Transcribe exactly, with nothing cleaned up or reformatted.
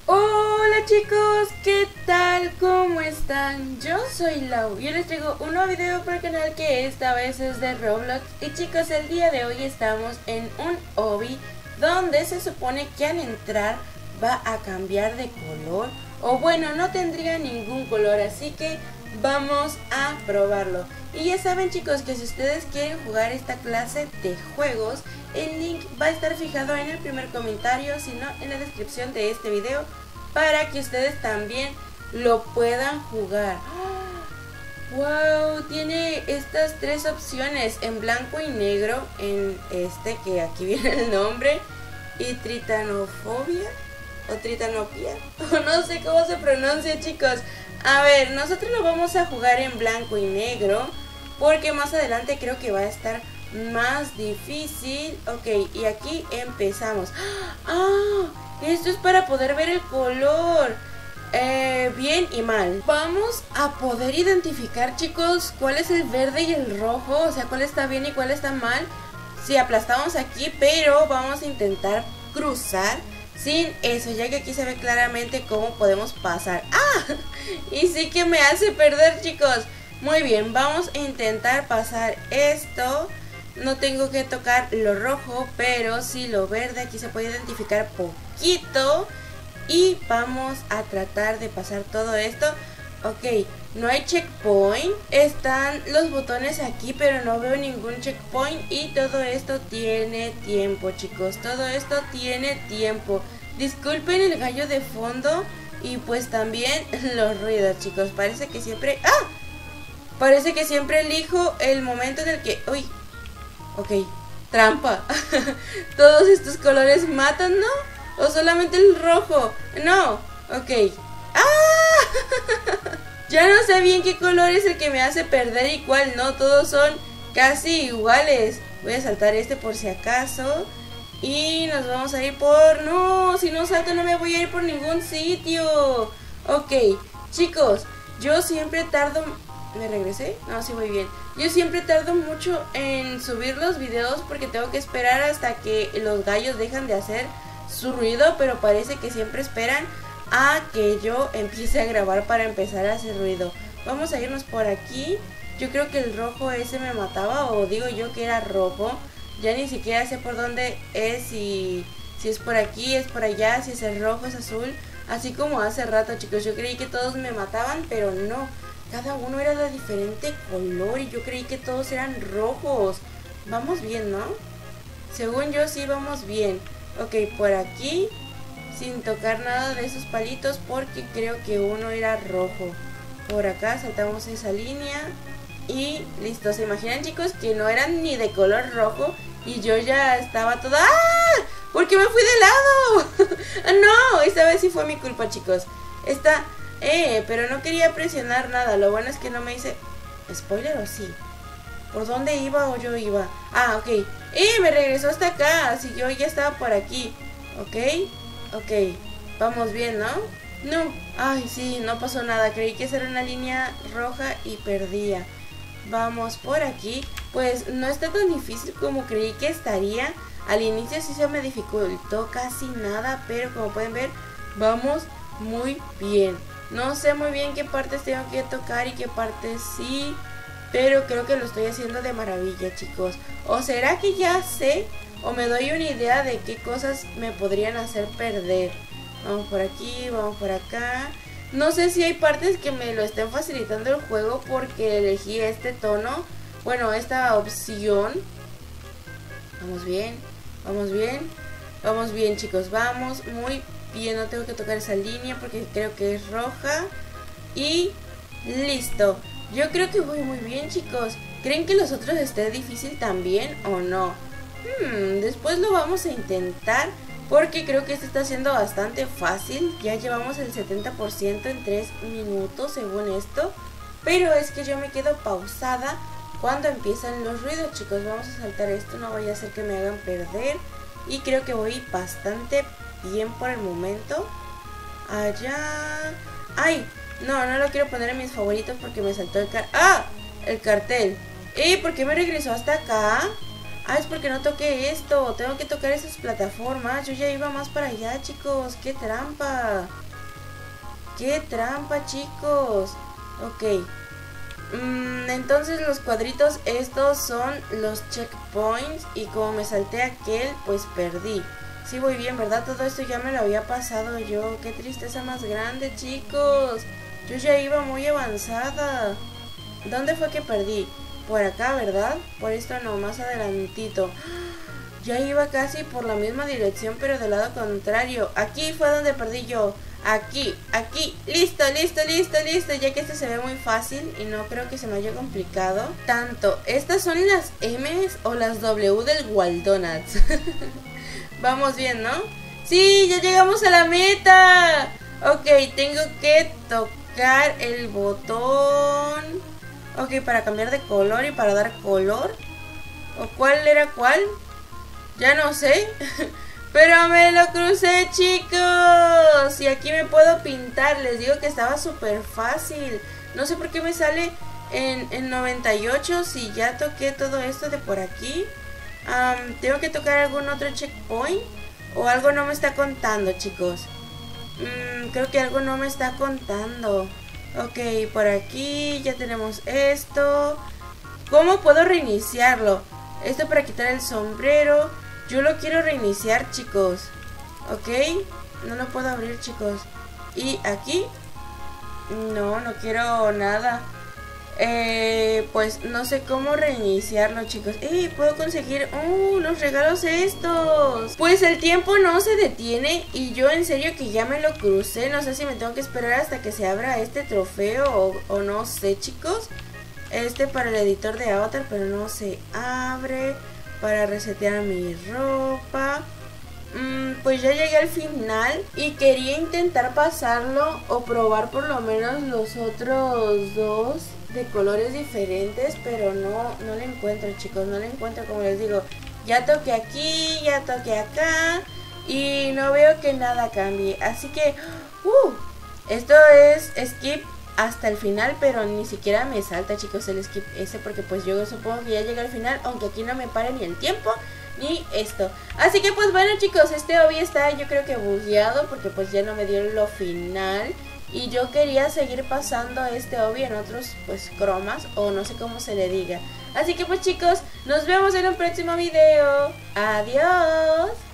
Hola chicos, ¿qué tal? ¿Cómo están? Yo soy Lau y hoy les traigo un nuevo video para el canal que esta vez es de Roblox. Y chicos, el día de hoy estamos en un obby donde se supone que al entrar va a cambiar de color. O bueno, no tendría ningún color, así que vamos a probarlo. Y ya saben chicos que si ustedes quieren jugar esta clase de juegos, el link va a estar fijado en el primer comentario, si no en la descripción de este video, para que ustedes también lo puedan jugar. ¡Wow! Tiene estas tres opciones, en blanco y negro, en este que aquí viene el nombre, y tritanofobia o tritanopia, o no sé cómo se pronuncia chicos. A ver, nosotros lo vamos a jugar en blanco y negro porque más adelante creo que va a estar más difícil. Ok, y aquí empezamos. ¡Ah! Esto es para poder ver el color. Eh, bien y mal. Vamos a poder identificar chicos cuál es el verde y el rojo, o sea, cuál está bien y cuál está mal si aplastamos aquí, pero vamos a intentar cruzar sin eso, ya que aquí se ve claramente cómo podemos pasar. ¡Ah! Y sí que me hace perder chicos. Muy bien, vamos a intentar pasar esto. No tengo que tocar lo rojo, pero sí lo verde. Aquí se puede identificar poquito. Y vamos a tratar de pasar todo esto. Ok, no hay checkpoint. Están los botones aquí, pero no veo ningún checkpoint. Y todo esto tiene tiempo chicos. Todo esto tiene tiempo. Disculpen el gallo de fondo. Y pues también los ruidos chicos. Parece que siempre... ¡Ah! Parece que siempre elijo el momento en el que... ¡Uy! Ok, trampa. Todos estos colores matan, ¿no? O solamente el rojo. No, ok. ¡Ah! Ya no sé bien qué color es el que me hace perder y cuál no. Todos son casi iguales. Voy a saltar este por si acaso. Y nos vamos a ir por... No, si no salto no me voy a ir por ningún sitio. Ok, chicos, yo siempre tardo... ¿Me regresé? No, sí voy bien. Yo siempre tardo mucho en subir los videos porque tengo que esperar hasta que los gallos dejan de hacer su ruido, pero parece que siempre esperan a que yo empiece a grabar para empezar a hacer ruido. Vamos a irnos por aquí. Yo creo que el rojo ese me mataba, o digo yo que era rojo. Ya ni siquiera sé por dónde es, si, si es por aquí, es por allá, si es el rojo, es azul. Así como hace rato chicos, yo creí que todos me mataban, pero no. Cada uno era de diferente color y yo creí que todos eran rojos. Vamos bien, ¿no? Según yo sí vamos bien. Ok, por aquí, sin tocar nada de esos palitos porque creo que uno era rojo. Por acá saltamos esa línea y listo. ¿Se imaginan chicos que no eran ni de color rojo y yo ya estaba toda... ¡Ah! ¿Por qué me fui de lado? No, esta vez sí fue mi culpa chicos. Esta... Eh, pero no quería presionar nada. Lo bueno es que no me hice spoiler, o sí. ¿Por dónde iba o yo iba? Ah, ok. Eh, me regresó hasta acá. Así yo ya estaba por aquí. Ok, ok. Vamos bien, ¿no? No, ay, sí, no pasó nada. Creí que esa era una línea roja y perdía. Vamos por aquí. Pues no está tan difícil como creí que estaría. Al inicio sí se me dificultó casi nada, pero como pueden ver, vamos muy bien. No sé muy bien qué partes tengo que tocar y qué partes sí, pero creo que lo estoy haciendo de maravilla chicos. ¿O será que ya sé o me doy una idea de qué cosas me podrían hacer perder? Vamos por aquí, vamos por acá. No sé si hay partes que me lo estén facilitando el juego porque elegí este tono, bueno, esta opción. Vamos bien, vamos bien, vamos bien chicos, vamos muy bien. No tengo que tocar esa línea porque creo que es roja. Y listo. Yo creo que voy muy bien chicos. ¿Creen que los otros esté difícil también o no? Hmm, después lo vamos a intentar porque creo que este está siendo bastante fácil. Ya llevamos el setenta por ciento en tres minutos según esto. Pero es que yo me quedo pausada cuando empiezan los ruidos chicos. Vamos a saltar esto, no vaya a ser que me hagan perder. Y creo que voy bastante bien por el momento. Allá... ¡Ay! No, no lo quiero poner en mis favoritos porque me saltó el car... ¡Ah! El cartel. ¿Eh? ¿Por qué me regresó hasta acá? Ah, es porque no toqué esto. Tengo que tocar esas plataformas. Yo ya iba más para allá, chicos. ¡Qué trampa! ¡Qué trampa, chicos! Ok. Mm, entonces los cuadritos estos son los checkpoints. Y como me salté aquel, pues perdí. Sí voy bien, ¿verdad? Todo esto ya me lo había pasado yo. ¡Qué tristeza más grande, chicos! Yo ya iba muy avanzada. ¿Dónde fue que perdí? Por acá, ¿verdad? Por esto no, más adelantito. Ya iba casi por la misma dirección, pero del lado contrario. Aquí fue donde perdí yo. Aquí, aquí. Listo, listo, listo, listo. Ya que este se ve muy fácil y no creo que se me haya complicado tanto. ¿Estas son las M's o las W del Waldonuts? Vamos bien, ¿no? ¡Sí! ¡Ya llegamos a la meta! Ok, tengo que tocar el botón. Ok, para cambiar de color y para dar color. ¿O cuál era cuál? Ya no sé. Pero me lo crucé, chicos. Y aquí me puedo pintar. Les digo que estaba súper fácil. No sé por qué me sale en, en noventa y ocho si ya toqué todo esto de por aquí. Um, ¿Tengo que tocar algún otro checkpoint? ¿O algo no me está contando, chicos? Mm, creo que algo no me está contando. Ok, por aquí ya tenemos esto. ¿Cómo puedo reiniciarlo? Esto para quitar el sombrero. Yo lo quiero reiniciar, chicos. Ok, no lo puedo abrir, chicos. Y aquí no, no quiero nada. Eh, pues no sé cómo reiniciarlo, chicos. ¡Eh! Puedo conseguir ¡uh! Los regalos estos. Pues el tiempo no se detiene. Y yo en serio que ya me lo crucé. No sé si me tengo que esperar hasta que se abra este trofeo o, o no sé, chicos. Este para el editor de Avatar, pero no se abre. Para resetear mi ropa. Mm, pues ya llegué al final y quería intentar pasarlo o probar por lo menos los otros dos de colores diferentes, pero no, no lo encuentro, chicos, no lo encuentro. Como les digo, ya toqué aquí, ya toqué acá y no veo que nada cambie, así que uh, esto es skip hasta el final, pero ni siquiera me salta, chicos, el skip ese, porque pues yo supongo que ya llegué al final, aunque aquí no me pare ni el tiempo ni esto. Así que pues bueno, chicos, este obvio está yo creo que bugueado, porque pues ya no me dio lo final. Y yo quería seguir pasando este obvio en otros pues cromas, o no sé cómo se le diga. Así que pues chicos, nos vemos en un próximo video. Adiós.